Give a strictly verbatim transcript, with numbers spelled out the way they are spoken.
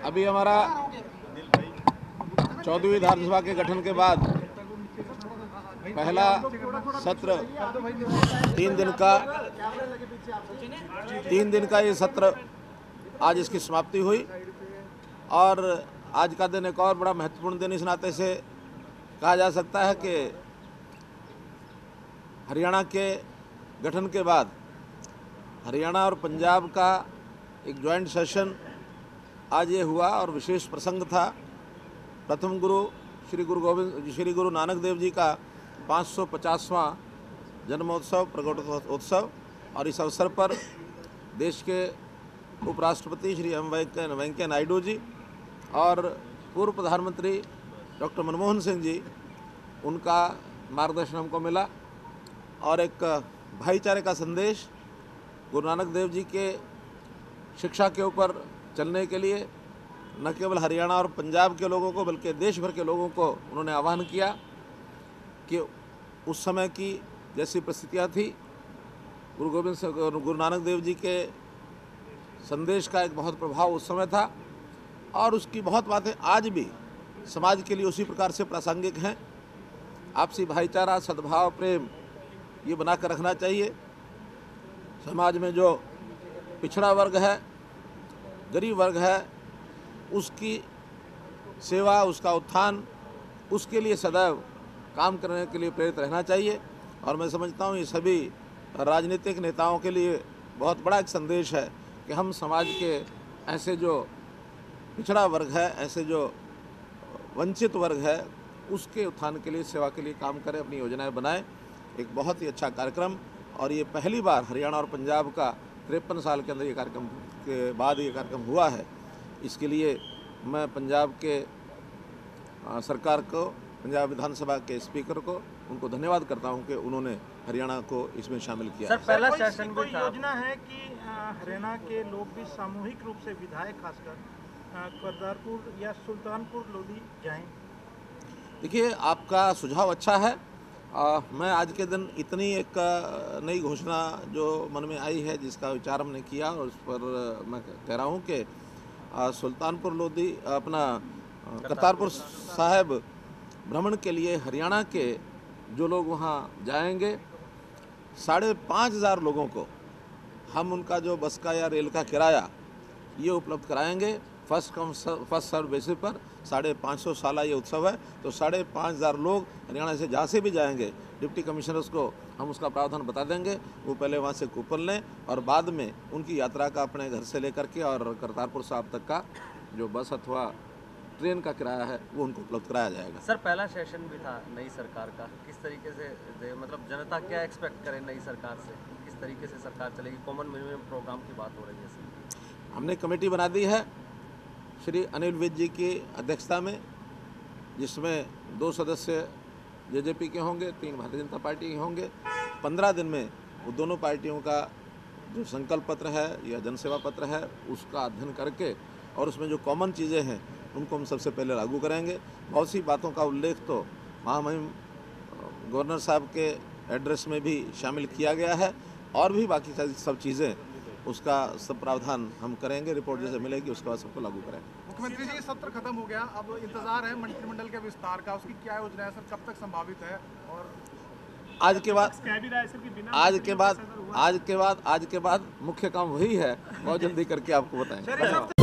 अभी हमारा चौदहवीं विधानसभा के गठन के बाद पहला सत्र तीन दिन का तीन दिन का ये सत्र आज इसकी समाप्ति हुई और आज का दिन एक और बड़ा महत्वपूर्ण दिन इस नाते से कहा जा सकता है कि हरियाणा के गठन के बाद हरियाणा और पंजाब का एक जॉइंट सेशन आज ये हुआ और विशेष प्रसंग था। प्रथम गुरु श्री गुरु गोविंद श्री गुरु नानक देव जी का पाँच सौ पचासवां जन्मोत्सव प्रकटोत्सव और इस अवसर पर देश के उपराष्ट्रपति श्री एम वेंकैया नायडू जी और पूर्व प्रधानमंत्री डॉक्टर मनमोहन सिंह जी, उनका मार्गदर्शन हमको मिला और एक भाईचारे का संदेश गुरु नानक देव जी के शिक्षा के ऊपर चलने के लिए न केवल हरियाणा और पंजाब के लोगों को बल्कि देश भर के लोगों को उन्होंने आह्वान किया कि उस समय की जैसी परिस्थितियाँ थी, गुरु गोविंद गुरु नानक देव जी के संदेश का एक बहुत प्रभाव उस समय था और उसकी बहुत बातें आज भी समाज के लिए उसी प्रकार से प्रासंगिक हैं। आपसी भाईचारा, सद्भाव, प्रेम ये बना कर रखना चाहिए। समाज में जो पिछड़ा वर्ग है, गरीब वर्ग है, उसकी सेवा, उसका उत्थान, उसके लिए सदैव काम करने के लिए प्रेरित रहना चाहिए। और मैं समझता हूँ ये सभी राजनीतिक नेताओं के लिए बहुत बड़ा एक संदेश है कि हम समाज के ऐसे जो पिछड़ा वर्ग है, ऐसे जो वंचित वर्ग है, उसके उत्थान के लिए, सेवा के लिए काम करें, अपनी योजनाएं बनाएं। एक बहुत ही अच्छा कार्यक्रम और ये पहली बार हरियाणा और पंजाब का तिरपन साल के अंदर ये कार्यक्रम के बाद ये कार्यक्रम हुआ है। इसके लिए मैं पंजाब के आ, सरकार को, पंजाब विधानसभा के स्पीकर को, उनको धन्यवाद करता हूं कि उन्होंने हरियाणा को इसमें शामिल किया। सर, पहला सेशन कोई योजना है कि हरियाणा के लोग भी सामूहिक रूप से विधायक खासकर करतारपुर या सुल्तानपुर लोधी जाएं? देखिए, आपका सुझाव अच्छा है। आ, मैं आज के दिन इतनी एक नई घोषणा जो मन में आई है, जिसका विचार हमने किया और उस पर मैं कह रहा हूँ कि सुल्तानपुर लोधी अपना करतारपुर साहिब भ्रमण के लिए हरियाणा के जो लोग वहाँ जाएंगे, साढ़े पाँच हज़ार लोगों को हम उनका जो बस का या रेल का किराया ये उपलब्ध कराएंगे। First come first serve basis पर साढ़े पाँच सौ साल ये उत्सव है, तो साढ़े पाँच हज़ार लोग हरियाणा से जहाँ से भी जाएंगे, डिप्टी कमिश्नर्स को हम उसका प्रावधान बता देंगे। वो पहले वहाँ से कूपन लें और बाद में उनकी यात्रा का अपने घर से लेकर के और करतारपुर साहिब तक का जो बस अथवा ट्रेन का किराया है वो उनको उपलब्ध कराया जाएगा। सर, पहला सेशन भी था नई सरकार का, किस तरीके से मतलब जनता क्या एक्सपेक्ट करे नई सरकार से, किस तरीके से सरकार चलेगी? कॉमन मिनिमम प्रोग्राम की बात हो रही है सर। हमने कमेटी बना दी है श्री अनिल विज जी की अध्यक्षता में, जिसमें दो सदस्य जेजेपी के होंगे, तीन भारतीय जनता पार्टी के होंगे। पंद्रह दिन में वो दोनों पार्टियों का जो संकल्प पत्र है या जनसेवा पत्र है उसका अध्ययन करके और उसमें जो कॉमन चीज़ें हैं उनको हम सबसे पहले लागू करेंगे। बहुत सी बातों का उल्लेख तो महामहिम गवर्नर साहब के एड्रेस में भी शामिल किया गया है और भी बाकी सब चीज़ें, उसका सब प्रावधान हम करेंगे। रिपोर्ट जैसे मिलेगी उसके बाद सबको लागू करेंगे। मुख्यमंत्री जी, सत्र खत्म हो गया, अब इंतजार है मंत्रिमंडल के विस्तार का, उसकी क्या योजना है सर, कब तक संभावित है? और आज के बाद आज के बाद आज के बाद आज के बाद मुख्य काम वही है, बहुत जल्दी करके आपको बताएंगे।